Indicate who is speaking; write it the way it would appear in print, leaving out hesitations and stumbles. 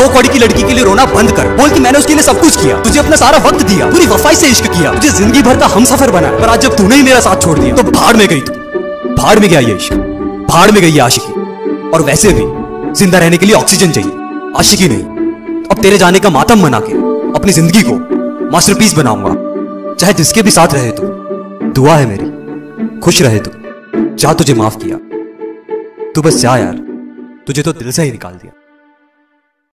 Speaker 1: 2 कौड़ी की लड़की के लिए रोना बंद कर। बोल कि मैंने उसके लिए सब कुछ किया, तुझे अपना सारा वक्त दिया, पूरी वफाई से इश्क किया, तुझे जिंदगी भर का हमसफर बनाया, पर आज जब तूने ही मेरा साथ छोड़ दिया तो भाड़ में गई तू। भाड़ में गया ये इश्क, भाड़ में गई ये आशिकी। और वैसे भी जिंदा रहने के लिए ऑक्सीजन चाहिए, आशिकी नहीं। अब तेरे जाने का मातम मना के अपनी जिंदगी को मास्टरपीस बनाऊंगा, चाहे जिसके भी साथ रहे तू। दुआ है मेरी, खुश रहे तू। जा, तुझे माफ किया। तू बस जा यार, तुझे तो दिल से ही निकाल दिया।